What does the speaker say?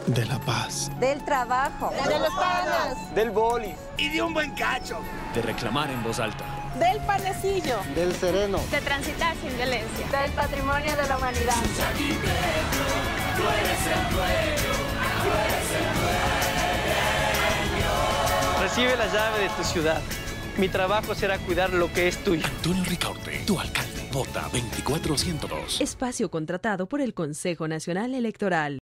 De la paz. Del trabajo. De los panas. Del boli. Y de un buen cacho. De reclamar en voz alta. Del panecillo. Del sereno. De transitar sin violencia. Del patrimonio de la humanidad. Tú eres el dueño, tú eres el dueño. Recibe la llave de tu ciudad. Mi trabajo será cuidar lo que es tuyo. Antonio Ricaurte, tu alcalde. Vota 24102. Espacio contratado por el Consejo Nacional Electoral.